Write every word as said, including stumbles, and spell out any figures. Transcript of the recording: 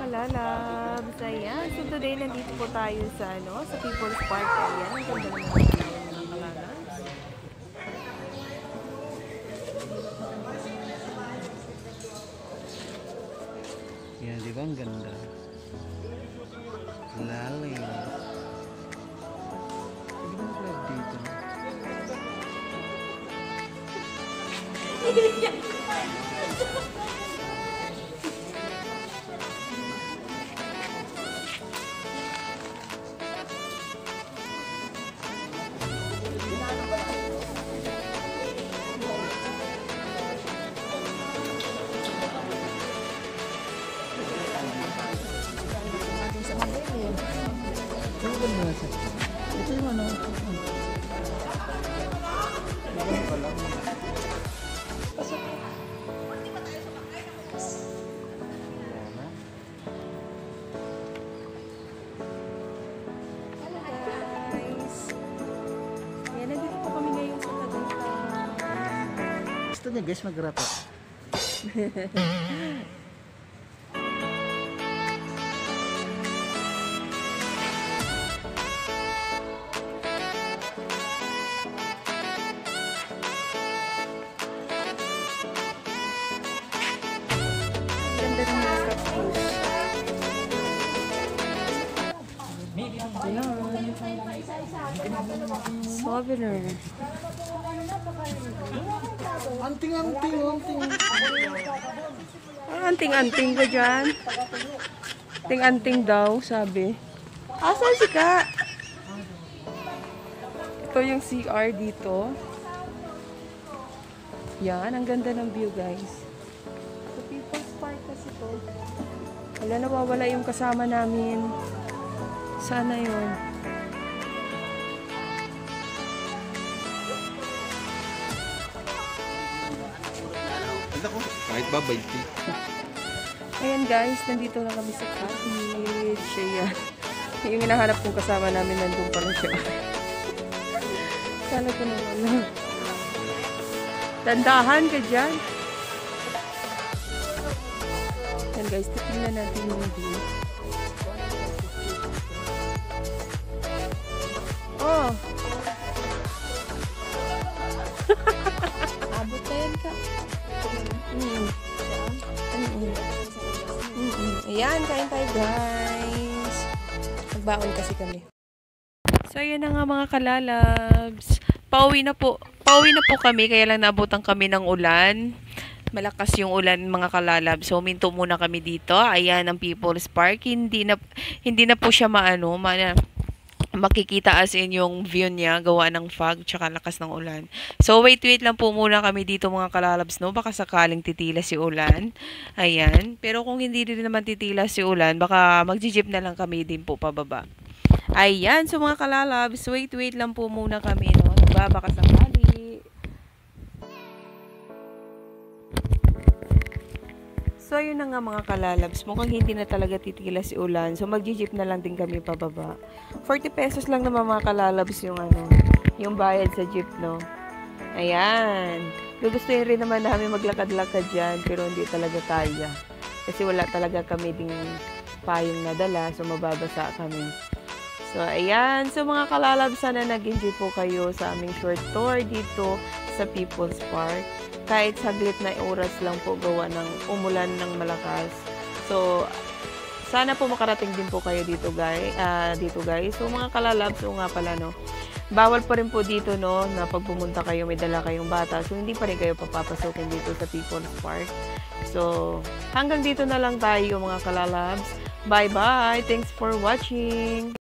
kalalabs. Ayan. So today, nandito po tayo sa, ano, sa People's Park. Ayan. Ang ganda naman ng mga kalalabs. Yan, di ba? Ang ganda. Lalim. Hindi ba mag-live dito? Ito yung ano. Pasok. Hello guys. Ayan, nandito po kami ngayon sa Tagaytay. Gusto niya guys mag-rap. Ganda ng makeup po. Ayan. Souvenir. Anting-anting, anting. Ah, anting-anting ka dyan. Anting-anting daw, sabi. Asan si Ka? Ito yung C R dito. Yan, ang ganda ng view, guys. Sa People's Park kasi to. Wala, nawawala yung kasama namin. Sana yun. Kahit ba, twenty. Ayan guys, nandito na kami sa cottage. Ayan. Yung hinahanap kong kasama namin, nandun pala siya. Sana ko naman. Tandahan ka dyan. Ayan guys, titignan natin yung view. Oh! Abot na yan ka. Mm. Mm-mm. Mm-mm. Ayan, kain tayo guys. Nagbaon kasi kami. So, ayan na nga mga kalalabs. Pauwi na po. Pauwi na po kami, kaya lang naabutan kami ng ulan. Malakas yung ulan mga kalalabs. So, minto muna kami dito. Ayan ang People's Park. Hindi na, hindi na po siya maano, ma makikita as in yung view niya, gawa ng fog, tsaka lakas ng ulan. So, wait, wait lang po muna kami dito mga kalalabs, no? Baka sakaling titila si ulan. Ayan. Pero kung hindi din naman titila si ulan, baka magji-jeep na lang kami din po pababa. Ayan. So, mga kalalabs, wait, wait lang po muna kami, no? Diba? Baka sakali. So, yun na nga mga kalalabs. Mukhang hindi na talaga titila si ulan. So, magji-jeep na lang din kami pababa. forty pesos lang naman mga kalalabs yung ano, yung bayad sa jeep, no? Ayan. Gugustuhin rin naman namin maglakad-lakad dyan, pero hindi talaga kaya. Kasi wala talaga kami ding payong nadala, so mababasa kami. So, ayan. So, mga kalalabs, sana nag-enjoy po kayo sa aming short tour dito sa People's Park. Kahit saglit na oras lang po gawa ng umulan ng malakas. So, sana po makarating din po kayo dito, guys. Uh, dito, guys. So, mga kalalabs, so nga pala, no. Bawal pa rin po dito, no, na pag pumunta kayo, may dala kayong bata. So, hindi pa rin kayo papapasukin dito sa People's Park. So, hanggang dito na lang tayo, mga kalalabs. Bye-bye! Thanks for watching!